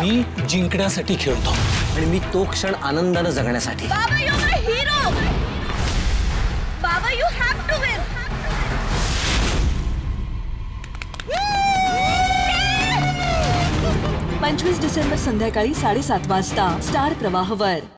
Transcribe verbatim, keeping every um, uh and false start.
मी जिंकण्यासाठी खेळतो आणि मी तो क्षण आनंदाने जगण्यासाठी। बाबा यू आर माय हिरो। बाबा यू हॅव टू विन। पंचवीस डिसेंबर संध्याकाळी साडेसात वाजता स्टार प्रवाहवर।